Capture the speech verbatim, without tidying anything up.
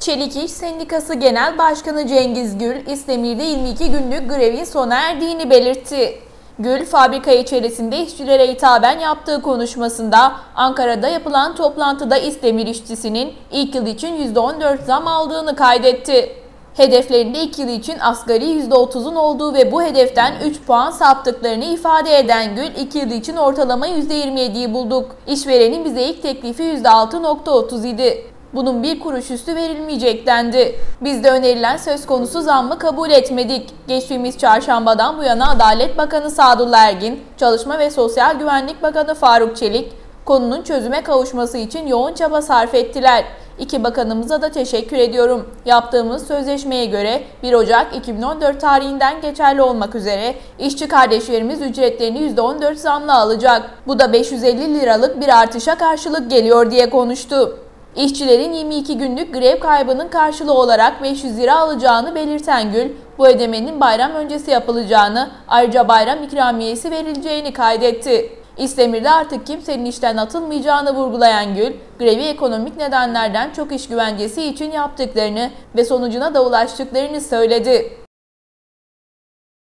Çelik İş Sendikası Genel Başkanı Cengiz Gül, İzmir'de yirmi iki günlük grevin sona erdiğini belirtti. Gül, fabrika içerisinde işçilere hitaben yaptığı konuşmasında Ankara'da yapılan toplantıda İsdemir işçisinin ilk yıl için yüzde on dört zam aldığını kaydetti. Hedeflerinde ilk yıl için asgari yüzde otuzun olduğu ve bu hedeften üç puan saptıklarını ifade eden Gül, iki yıl için ortalama yüzde yirmi yediyi bulduk. İşverenin bize ilk teklifi yüzde altı nokta otuz idi. Bunun bir kuruş üstü verilmeyecek dendi. Biz de önerilen söz konusu zammı kabul etmedik. Geçtiğimiz çarşambadan bu yana Adalet Bakanı Sadullah Ergin, Çalışma ve Sosyal Güvenlik Bakanı Faruk Çelik, konunun çözüme kavuşması için yoğun çaba sarf ettiler. İki bakanımıza da teşekkür ediyorum. Yaptığımız sözleşmeye göre bir Ocak iki bin on dört tarihinden geçerli olmak üzere işçi kardeşlerimiz ücretlerini yüzde on dört zamla alacak. Bu da beş yüz elli liralık bir artışa karşılık geliyor diye konuştu. İşçilerin yirmi iki günlük grev kaybının karşılığı olarak beş yüz lira alacağını belirten Gül, bu ödemenin bayram öncesi yapılacağını, ayrıca bayram ikramiyesi verileceğini kaydetti. İzmir'de artık kimsenin işten atılmayacağını vurgulayan Gül, grevi ekonomik nedenlerden çok iş güvencesi için yaptıklarını ve sonucuna da ulaştıklarını söyledi.